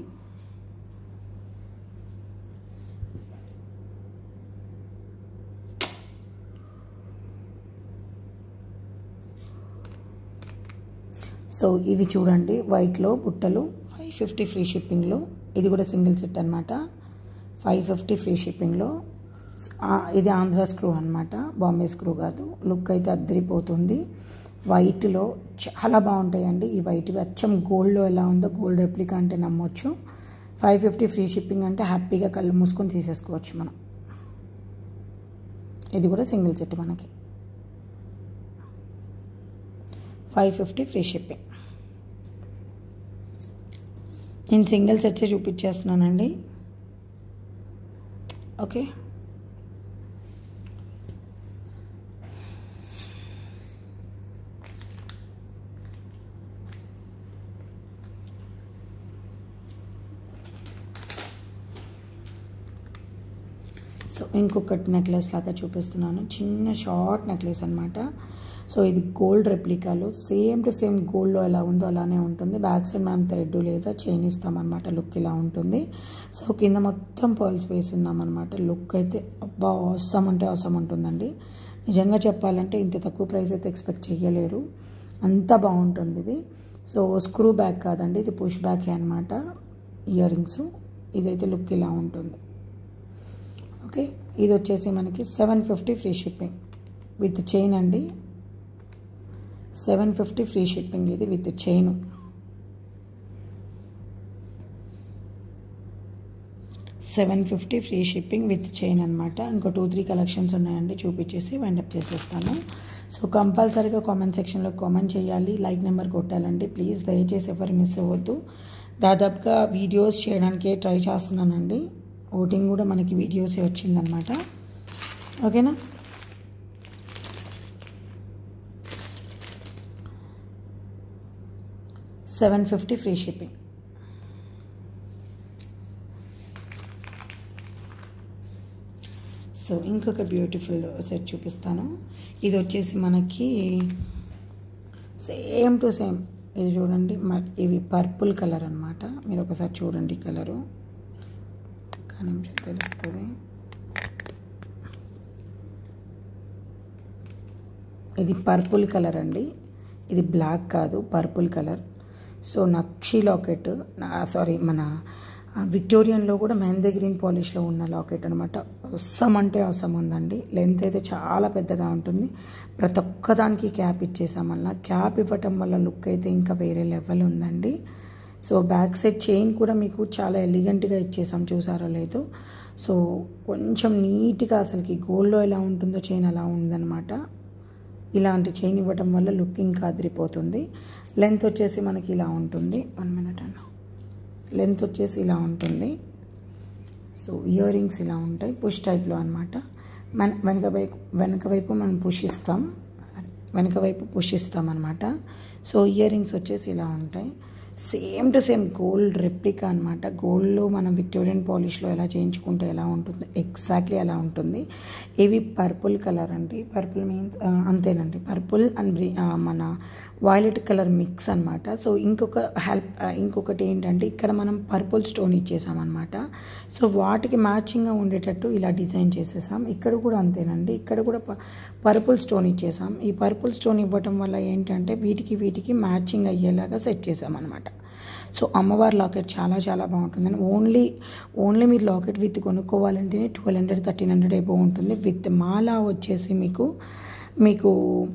సో ఇవి చూడండి వైట్లో బుట్టలు, ఫైవ్ ఫిఫ్టీ ఫ్రీ షిప్పింగ్లో. ఇది కూడా సింగిల్ సెట్ అనమాట, ఫైవ్ ఫిఫ్టీ ఫ్రీ షిప్పింగ్లో. ఇది ఆంధ్ర స్క్రూ అనమాట, బాంబే స్క్రూ కాదు. లుక్ అయితే అద్దరిపోతుంది. వైట్లో చాలా బాగుంటాయండి ఈ వైట్వి. అచ్చం గోల్డ్లో ఎలా ఉందో గోల్డ్ రెప్లికా అంటే నమ్మొచ్చు. ఫైవ్ ఫిఫ్టీ ఫ్రీ షిప్పింగ్ అంటే హ్యాపీగా కళ్ళు మూసుకొని తీసేసుకోవచ్చు మనం. ఇది కూడా సింగిల్ సెట్ మనకి, ఫైవ్ ఫిఫ్టీ ఫ్రీ షిప్పింగ్. నేను సింగిల్ సెట్సే చూపించేస్తున్నానండి. ఓకే, సో ఇంకొకటి నెక్లెస్ లాగా చూపిస్తున్నాను. చిన్న షార్ట్ నెక్లెస్ అనమాట. సో ఇది గోల్డ్ రెప్లికాలో, సేమ్ టు సేమ్ గోల్డ్లో ఎలా ఉందో అలానే ఉంటుంది. బ్యాక్ సైడ్ మనం థ్రెడ్ లేదా చైన్ ఇస్తామన్నమాట. లుక్ ఇలా ఉంటుంది. సో కింద మొత్తం పర్ల్స్ వేసి ఉన్నామన్నమాట. లుక్ అయితే అబ్బా అవసరం అంటే అవసరం ఉంటుందండి. నిజంగా చెప్పాలంటే ఇంత తక్కువ ప్రైస్ అయితే ఎక్స్పెక్ట్ చేయలేరు, అంత బాగుంటుంది ఇది. సో స్క్రూ బ్యాక్ కాదండి, ఇది పుష్ బ్యాకే అనమాట. ఇయర్ రింగ్స్, ఇదైతే లుక్ ఇలా ఉంటుంది. ఓకే, ఇది వచ్చేసి మనకి seven fifty free shipping with chain అండి. సెవెన్ ఫిఫ్టీ ఫ్రీ షిప్పింగ్ ఇది with chain. Seven fifty free shipping with chain అనమాట. ఇంకో టూ త్రీ కలెక్షన్స్ ఉన్నాయండి, చూపించేసి వైండప్ చేసేస్తాను. సో కంపల్సరీగా కామెంట్ సెక్షన్లో కామెంట్ చేయాలి, లైక్ నెంబర్ కొట్టాలండి ప్లీజ్. దయచేసి ఎవరు మిస్ అవ్వద్దు. దాదాపుగా వీడియోస్ చేయడానికే ట్రై చేస్తున్నానండి. ఓటింగ్ కూడా మనకి వీడియోసే వచ్చిందనమాట. ఓకేనా, seven fifty free shipping. So ఇంకొక బ్యూటిఫుల్ సెట్ చూపిస్తాను. ఇది వచ్చేసి మనకి సేమ్ టు సేమ్, ఇది చూడండి, ఇవి పర్పుల్ కలర్ అనమాట. మీరు ఒకసారి చూడండి కలరు, కానీ తెలుస్తుంది. ఇది పర్పుల్ కలర్ అండి, ఇది బ్లాక్ కాదు, పర్పుల్ కలర్. సో నక్షి లాకెట్, సారీ మన విక్టోరియన్లో కూడా మెహందీ గ్రీన్ పాలిష్లో ఉన్న లాకెట్ అనమాట. అవసరం అంటే అవసరం ఉందండి. లెంత్ అయితే చాలా పెద్దగా ఉంటుంది. ప్రతి ఒక్కదానికి క్యాప్ ఇచ్చేసామల్లా. క్యాప్ ఇవ్వటం వల్ల లుక్ అయితే ఇంకా వేరే లెవెల్ ఉందండి. సో బ్యాక్ సైడ్ చైన్ కూడా మీకు చాలా ఎలిగెంట్గా ఇచ్చేసాం, చూసారో లేదు. సో కొంచెం నీట్గా అసలుకి గోల్డ్లో ఎలా ఉంటుందో చైన్ అలా ఉందన్నమాట. ఇలాంటి చైన్ ఇవ్వటం వల్ల లుక్ ఇంకా అదిరిపోతుంది. లెంత్ వచ్చేసి మనకి ఇలా ఉంటుంది. వన్ మినిట్ అన్న, లెంత్ వచ్చేసి ఇలా ఉంటుంది. సో ఇయర్ రింగ్స్ ఇలా ఉంటాయి, పుష్ టైప్లో అనమాట. మన వెనక వైపు వెనక వైపు మనం పుష్ ఇస్తాం, సారీ వెనక వైపు పుష్ ఇస్తాం అనమాట. సో ఇయర్ రింగ్స్ వచ్చేసి ఇలా ఉంటాయి. Same to same gold replica అనమాట. గోల్డ్లో మనం విక్టోరియన్ పాలిష్లో ఎలా చేయించుకుంటే ఎలా ఉంటుంది, ఎగ్జాక్ట్లీ అలా ఉంటుంది. ఇవి పర్పుల్ కలర్ అండి. పర్పుల్ మీన్స్ అంతేనండి, పర్పుల్ అండ్ మన వైలెట్ కలర్ మిక్స్ అనమాట. సో ఇంకొక హెల్ప్ ఇంకొకటి ఏంటంటే, ఇక్కడ మనం పర్పుల్ స్టోన్ ఇచ్చేసామన్నమాట. సో వాటికి మ్యాచింగ్గా ఉండేటట్టు ఇలా డిజైన్ చేసేసాం. ఇక్కడ కూడా అంతేనండి, ఇక్కడ కూడా పర్పుల్ స్టోన్ ఇచ్చేసాం. ఈ పర్పుల్ స్టోన్ ఇవ్వటం వల్ల ఏంటంటే వీటికి వీటికి మ్యాచింగ్ అయ్యేలాగా సెట్ చేసామన్నమాట. సో అమ్మవారి లాకెట్ చాలా చాలా బాగుంటుందండి. ఓన్లీ ఓన్లీ మీరు లాకెట్ విత్ కొనుక్కోవాలంటే ట్వెల్వ్ హండ్రెడ్ థర్టీన్ హండ్రెడ్ అయిపో ఉంటుంది. విత్ మాల వచ్చేసి మీకు మీకు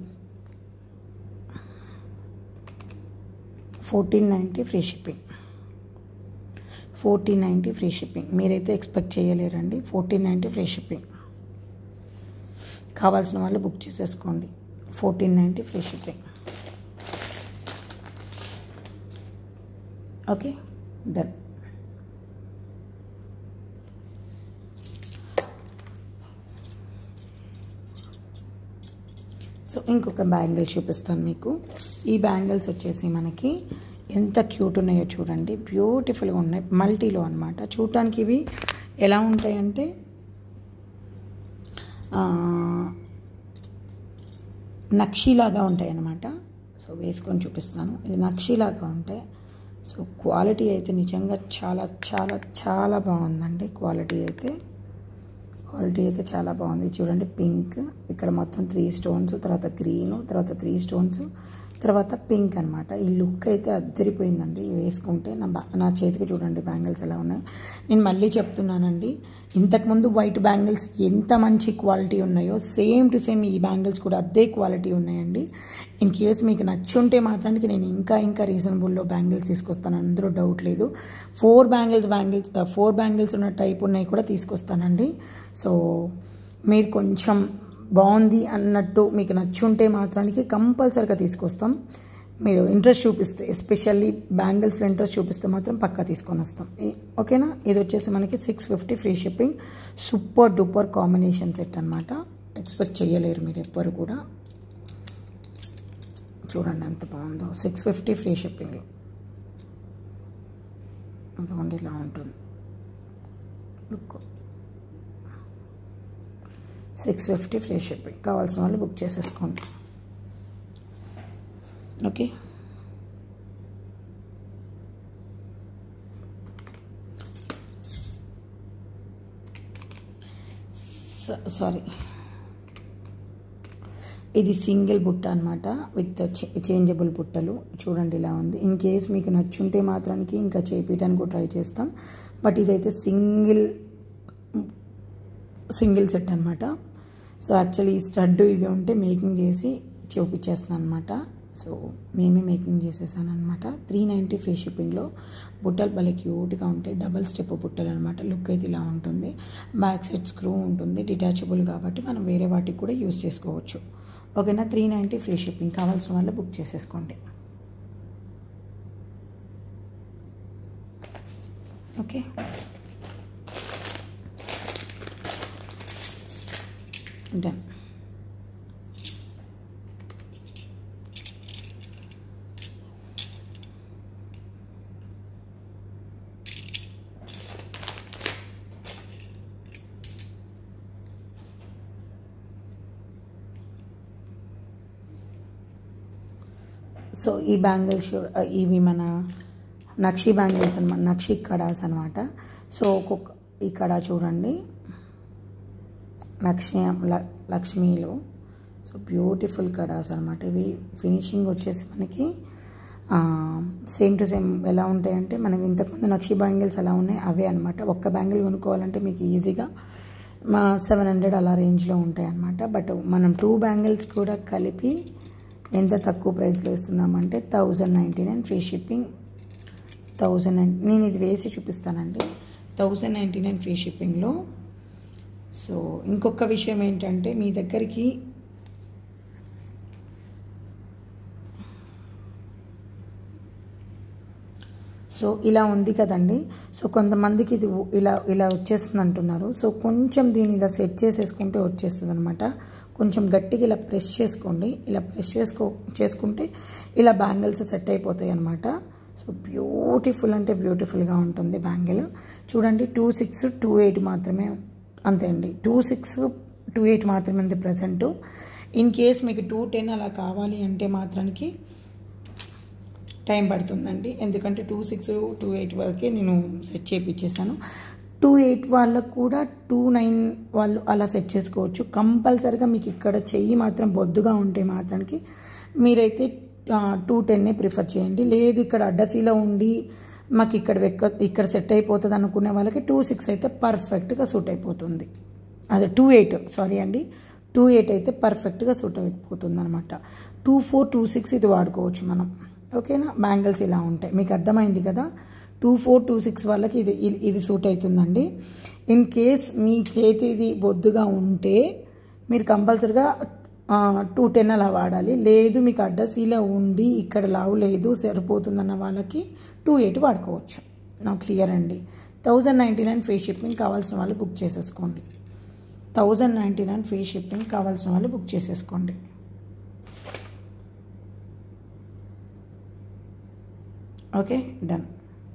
fourteen ninety free shipping. Fourteen ninety free shipping మీరైతే ఎక్స్పెక్ట్ చేయలేరండి. Fourteen ninety free shipping. కావాల్సిన వాళ్ళు బుక్ చేసేసుకోండి. Fourteen ninety free shipping. Okay done. So ఇంకొక బ్యాంగిల్ చూపిస్తాను మీకు. ఈ బ్యాంగిల్స్ వచ్చేసి మనకి ఎంత క్యూట్ ఉన్నాయో చూడండి, బ్యూటిఫుల్గా ఉన్నాయి. మల్టీలో అనమాట. చూడటానికి ఇవి ఎలా ఉంటాయంటే నక్షీలాగా ఉంటాయి అన్నమాట. సో వేసుకొని చూపిస్తాను. ఇది నక్షీలాగా ఉంటాయి. సో క్వాలిటీ అయితే నిజంగా చాలా చాలా చాలా బాగుందండి. క్వాలిటీ అయితే క్వాలిటీ అయితే చాలా బాగుంది. చూడండి, పింక్, ఇక్కడ మొత్తం త్రీ స్టోన్స్, తర్వాత గ్రీను, తర్వాత త్రీ స్టోన్స్, తర్వాత పింక్ అనమాట. ఈ లుక్ అయితే అద్దరిపోయిందండి వేసుకుంటే. నా బా నా చేతికి చూడండి బ్యాంగిల్స్ ఎలా ఉన్నాయి. నేను మళ్ళీ చెప్తున్నానండి, ఇంతకుముందు వైట్ బ్యాంగిల్స్ ఎంత మంచి క్వాలిటీ ఉన్నాయో సేమ్ టు సేమ్ ఈ బ్యాంగిల్స్ కూడా అదే క్వాలిటీ ఉన్నాయండి. ఇన్ కేస్ మీకు నచ్చుంటే మాత్రానికి నేను ఇంకా ఇంకా రీజనబుల్లో బ్యాంగిల్స్ తీసుకొస్తాను, అందులో డౌట్ లేదు. Four bangles bangles four bangles ఉన్న టైప్ ఉన్నాయి కూడా తీసుకొస్తానండి. సో మీరు కొంచెం బాగుంది అన్నట్టు మీకు నచ్చుంటే మాత్రానికి కంపల్సరీగా తీసుకొస్తాం. మీరు ఇంట్రెస్ట్ చూపిస్తే, ఎస్పెషల్లీ బ్యాంగిల్స్లో ఇంట్రెస్ట్ చూపిస్తే మాత్రం పక్కా తీసుకొని వస్తాం. ఓకేనా. ఇది వచ్చేసి మనకి six fifty free shipping. Super duper combination set అనమాట. ఎక్స్పెక్ట్ చేయలేరు మీరు ఎవ్వరు కూడా. చూడండి ఎంత బాగుందో. సిక్స్ ఫిఫ్టీ ఫ్రీ షిప్పింగ్లో అందుకోండి ఇలా ఉంటుంది look. Six fifty free shipping. కావాల్సిన వాళ్ళు బుక్ చేసేసుకోండి. ఓకే. సారీ, ఇది సింగిల్ బుట్ట అనమాట విత్ చేంజబుల్ బుట్టలు. చూడండి ఇలా ఉంది. ఇన్ కేస్ మీకు నచ్చుంటే మాత్రానికి ఇంకా చేపించడానికి కూడా ట్రై చేస్తాం. బట్ ఇదైతే సింగిల్ సింగిల్ సెట్ అనమాట. సో యాక్చువల్లీ ఈ స్టడ్ ఇవి ఉంటే మేకింగ్ చేసి చూపించేస్తాను అనమాట. సో మేమే మేకింగ్ చేసేసాను అనమాట. త్రీ నైంటీ ఫ్రీ షిప్పింగ్లో. బుట్టలు భలే క్యూట్గా ఉంటాయి. డబల్ స్టెప్ బుట్టలు అనమాట. లుక్ అయితే ఇలా ఉంటుంది. బ్యాక్ సైడ్ స్క్రూ ఉంటుంది, డిటాచబుల్ కాబట్టి మనం వేరే వాటికి కూడా యూస్ చేసుకోవచ్చు. ఓకేనా. Three ninety free shipping. కావాల్సిన వాళ్ళు బుక్ చేసేసుకోండి. ఓకే. డన్. సో ఈ బ్యాంగిల్స్ ఇవి మన నక్షి బ్యాంగిల్స్ అనమాట, నక్షి కడాస్ అనమాట. సో ఒక్కొక్క ఈ కడా చూడండి లక్ష్మి లక్ష్మీలో. సో బ్యూటిఫుల్ కడాస్ అనమాట ఇవి. ఫినిషింగ్ వచ్చేసి మనకి సేమ్ టు సేమ్ ఎలా ఉంటాయంటే మనకి ఇంతకుముందు నక్షి బ్యాంగిల్స్ ఎలా ఉన్నాయి అవే అనమాట. ఒక్క బ్యాంగిల్ కొనుక్కోవాలంటే మీకు ఈజీగా మా సెవెన్ హండ్రెడ్ అలా రేంజ్లో ఉంటాయి అన్నమాట. బట్ మనం టూ బ్యాంగిల్స్ కూడా కలిపి ఎంత తక్కువ ప్రైస్లో ఇస్తున్నామంటే thousand ninety nine free shipping. Thousand nine నేను ఇది వేసి చూపిస్తానండి. థౌజండ్ నైంటీ నైన్ ఫ్రీ షిప్పింగ్లో. సో ఇంకొక విషయం ఏంటంటే మీ దగ్గరికి సో ఇలా ఉంది కదండి. సో కొంతమందికి ఇది ఇలా ఇలా వచ్చేస్తుంది అంటున్నారు. సో కొంచెం దీన్ని ఇలా సెట్ చేసేసుకుంటే వచ్చేస్తుంది అనమాట. కొంచెం గట్టిగా ఇలా ప్రెస్ చేసుకోండి. ఇలా ప్రెస్ చేసుకో చేసుకుంటే ఇలా బ్యాంగిల్స్ సెట్ అయిపోతాయి అనమాట. సో బ్యూటిఫుల్ అంటే బ్యూటిఫుల్గా ఉంటుంది బ్యాంగిల్. చూడండి టూ సిక్స్ టూ ఎయిట్ మాత్రమే, అంతే అండి. టూ సిక్స్ టూ ఎయిట్ మాత్రమే ఉంది ప్రజెంటు. ఇన్ కేస్ మీకు టూ టెన్ అలా కావాలి అంటే మాత్రానికి టైం పడుతుందండి. ఎందుకంటే టూ సిక్స్ టూ ఎయిట్ వరకే నేను సెట్ చేయించేసాను. టూ ఎయిట్ వాళ్ళకు కూడా టూ నైన్ వాళ్ళు అలా సెట్ చేసుకోవచ్చు. కంపల్సరిగా మీకు ఇక్కడ చెయ్యి మాత్రం బొద్దుగా ఉంటే మాత్రానికి మీరైతే టూ టెన్నే ప్రిఫర్ చేయండి. లేదు ఇక్కడ అడ్డసీలో ఉండి మాకు ఇక్కడ వెక్క ఇక్కడ సెట్ అయిపోతుంది అనుకునే వాళ్ళకి టూ సిక్స్ అయితే పర్ఫెక్ట్గా సూట్ అయిపోతుంది. అదే టూ ఎయిట్ సారీ అండి టూ ఎయిట్ అయితే పర్ఫెక్ట్గా సూట్ అయిపోతుంది అనమాట. టూ ఫోర్ టూ సిక్స్ ఇది వాడుకోవచ్చు మనం. ఓకేనా, బ్యాంగిల్స్ ఇలా ఉంటాయి. మీకు అర్థమైంది కదా. టూ ఫోర్ టూ సిక్స్ వాళ్ళకి ఇది ఇది సూట్ అవుతుందండి. ఇన్ కేస్ మీ చేతి ఇది బొద్దుగా ఉంటే మీరు కంపల్సరిగా టూ టెన్ అలా వాడాలి. లేదు మీకు అడ్డసీలో ఉండి ఇక్కడ లావు లేదు సరిపోతుందన్న వాళ్ళకి టూ ఎయిట్ వాడుకోవచ్చు. నాకు క్లియర్ అండి. Thousand ninety nine free shipping కావాల్సిన వాళ్ళు బుక్ చేసేసుకోండి. Thousand ninety nine free shipping కావాల్సిన వాళ్ళు బుక్ చేసేసుకోండి. Okay done.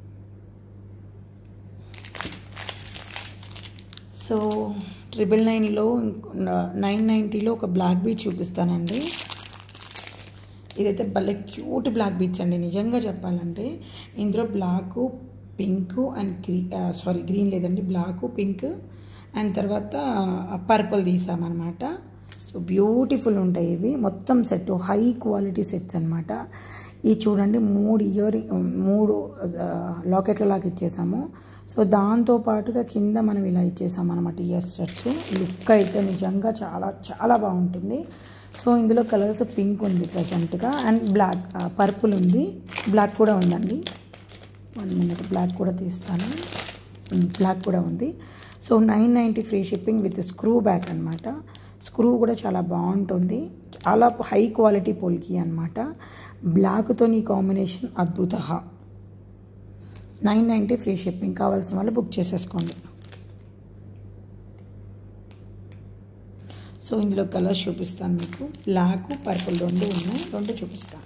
సో ట్రిపుల్ నైన్లో నైన్ నైంటీలో ఒక బ్లాక్ బీచ్ చూపిస్తానండి. ఇదైతే భలే క్యూట్ బ్లాక్ బీచ్ అండి నిజంగా చెప్పాలంటే. ఇందులో బ్లాకు పింక్ అండ్ గ్రీ సారీ గ్రీన్ లేదండి బ్లాకు పింక్ అండ్ తర్వాత పర్పుల్ తీసామన్నమాట. సో బ్యూటిఫుల్ ఉంటాయి ఇవి. మొత్తం సెట్ హై క్వాలిటీ సెట్స్ అనమాట. ఈ చూడండి మూడు ఇయర్ మూడు లాకెట్ల లాగా ఇచ్చేసాము. సో దాంతోపాటుగా కింద మనం ఇలా ఇచ్చేసాము అనమాట ఇయర్ సెట్స్. లుక్ అయితే నిజంగా చాలా చాలా బాగుంటుంది. సో ఇందులో కలర్స్ పింక్ ఉంది ప్రజెంట్గా అండ్ బ్లాక్ పర్పుల్ ఉంది, బ్లాక్ కూడా ఉందండి. వన్ మినిట్ బ్లాక్ కూడా తీస్తాను. బ్లాక్ కూడా ఉంది. So nine ninety free shipping with screw back అనమాట. స్క్రూ కూడా చాలా బాగుంటుంది. చాలా హై క్వాలిటీ పొల్కి అనమాట. బ్లాక్తో ఈ కాంబినేషన్ అద్భుత. నైన్ నైంటీ ఫ్రీ షిప్పింగ్ కావాల్సిన వాళ్ళు బుక్ చేసేసుకోండి. సో ఇందులో కలర్స్ చూపిస్తాను మీకు. బ్లాక్ పర్పుల్ రెండు ఉన్నాయి, రెండు చూపిస్తాను.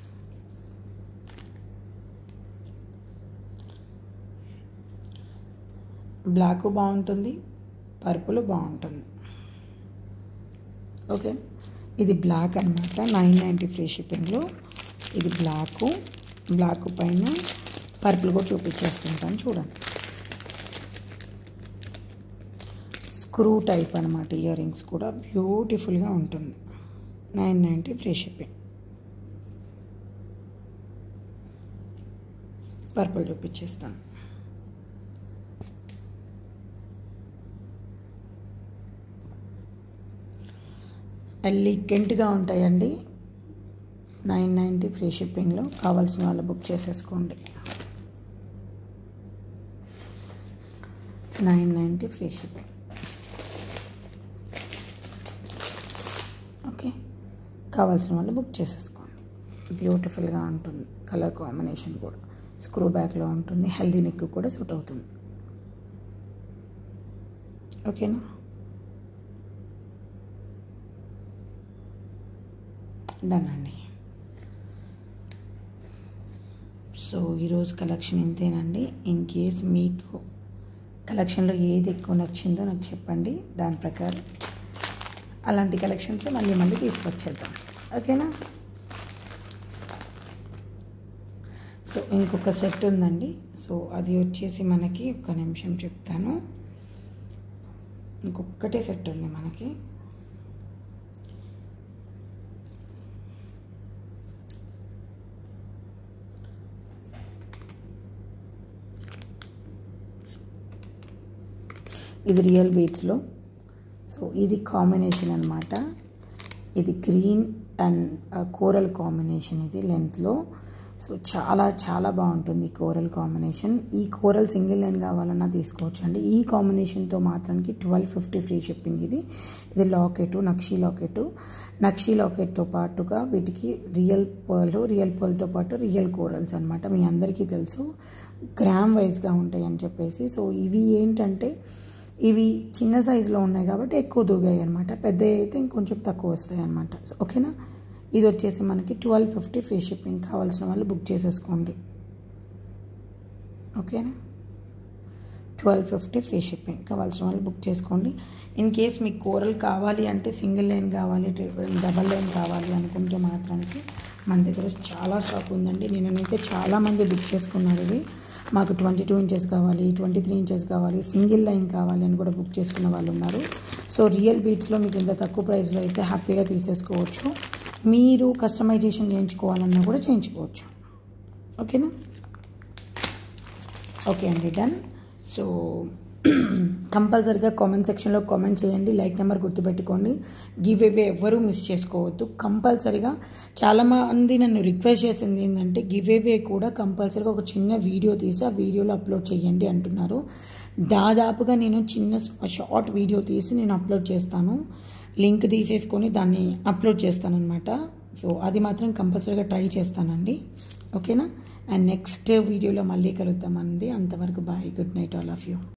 బ్లాక్ బాగుంటుంది, పర్పుల్ బాగుంటుంది. ఓకే ఇది బ్లాక్ అనమాట. నైన్ నైంటీ ఫ్రీ షిప్పింగ్లో ఇది బ్లాకు. బ్లాక్ పైన పర్పుల్ కూడా చూపించేస్తుంటాను చూడండి. స్క్రూ టైప్ అనమాట. ఇయర్ రింగ్స్ కూడా బ్యూటిఫుల్గా ఉంటుంది. Nine ninety free shipping. Purple చూపించేస్తాను. ఎలిగెంట్గా ఉంటాయండి. నైన్ నైంటీ ఫ్రీ షిప్పింగ్లో కావాల్సిన వాళ్ళు బుక్ చేసేసుకోండి. Nine ninety free shipping. Okay కావాల్సిన వాళ్ళు బుక్ చేసేసుకోండి. బ్యూటిఫుల్గా ఉంటుంది. కలర్ కాంబినేషన్ కూడా స్క్రూ బ్యాక్లో ఉంటుంది. హెల్దీ నెక్ కూడా సూట్ అవుతుంది. ఓకేనా. డన్ అండి. సో ఈరోజు కలెక్షన్ ఇంతేనండి. ఇన్ కేస్ మీకు కలెక్షన్లో ఏది ఎక్కువ నచ్చిందో నాకు చెప్పండి. దాని ప్రకారం అలాంటి కలెక్షన్స్ మళ్ళీ మళ్ళీ తీసుకొచ్చేద్దాం. ఓకేనా. సో ఇంకొక సెట్ ఉందండి. సో అది వచ్చేసి మనకి ఒక్క నిమిషం చెప్తాను. ఇంకొక్కటే సెట్ ఉంది మనకి. ఇది రియల్ బీట్స్లో. సో ఇది కాంబినేషన్ అన్నమాట. ఇది గ్రీన్ అండ్ కోరల్ కాంబినేషన్, ఇది లెంత్లో. సో చాలా చాలా బాగుంటుంది కోరల్ కాంబినేషన్. ఈ కోరల్ సింగిల్ లైన్ కావాలన్నా తీసుకోవచ్చు అండి. ఈ కాంబినేషన్తో మాత్రానికి ట్వెల్వ్ ఫిఫ్టీ ఫ్రీ షిప్పింగ్. ఇది ఇది లాకెట్, నక్షీ లాకెట్. నక్షీ లాకెట్తో పాటుగా వీటికి రియల్ పర్ల్, రియల్ పర్ల్తో పాటు రియల్ కోరల్స్ అనమాట. మీ అందరికీ తెలుసు గ్రామ్ వైజ్గా ఉంటాయి అని చెప్పేసి. సో ఇవి ఏంటంటే ఇవి చిన్న సైజులో ఉన్నాయి కాబట్టి ఎక్కువ దూగాయి అనమాట. పెద్దవి అయితే ఇంకొంచెం తక్కువ వస్తాయి అనమాట. సో ఓకేనా. ఇది వచ్చేసి మనకి ట్వెల్వ్ ఫిఫ్టీ ఫ్రీ షిప్పింగ్. కావాల్సిన వాళ్ళు బుక్ చేసేసుకోండి. ఓకేనా. Twelve fifty free shipping. కావాల్సిన వాళ్ళు బుక్ చేసుకోండి. ఇన్ కేస్ మీకు కోరల్ కావాలి అంటే, సింగిల్ లైన్ కావాలి, డబల్ లైన్ కావాలి అనుకుంటే మాత్రానికి మన దగ్గర చాలా స్టాక్ ఉందండి. నేనైతే చాలామంది బుక్ చేసుకున్నారు. ఇవి మాకు ట్వంటీ టూ ఇంచెస్ కావాలి, ట్వంటీ త్రీ ఇంచెస్ కావాలి, సింగిల్ లైన్ కావాలి అని కూడా బుక్ చేసుకున్న వాళ్ళు ఉన్నారు. సో రియల్ బీట్స్లో మీకు ఇంత తక్కువ ప్రైస్లో అయితే హ్యాపీగా తీసేసుకోవచ్చు. మీరు కస్టమైజేషన్ చేయించుకోవాలన్నా కూడా చేయించుకోవచ్చు. ఓకేనా. ఓకే అండి, డన్. సో కంపల్సరీగా కామెంట్ సెక్షన్లో కామెంట్ చేయండి. లైక్ నెంబర్ గుర్తుపెట్టుకోండి. గివ్ అవే ఎవరూ మిస్ చేసుకోవద్దు. కంపల్సరీగా చాలామంది నన్ను రిక్వెస్ట్ చేసింది ఏంటంటే గివ్ అవే కూడా కంపల్సరీగా ఒక చిన్న వీడియో తీసి ఆ వీడియోలో అప్లోడ్ చేయండి అంటున్నారు. దాదాపుగా నేను చిన్న షార్ట్ వీడియో తీసి నేను అప్లోడ్ చేస్తాను. లింక్ తీసేసుకొని దాన్ని అప్లోడ్ చేస్తాను అనమాట. సో అది మాత్రం కంపల్సరీగా ట్రై చేస్తానండి. ఓకేనా. అండ్ నెక్స్ట్ వీడియోలో మళ్ళీ కలుద్దామండి. అంతవరకు bye, good night all of you.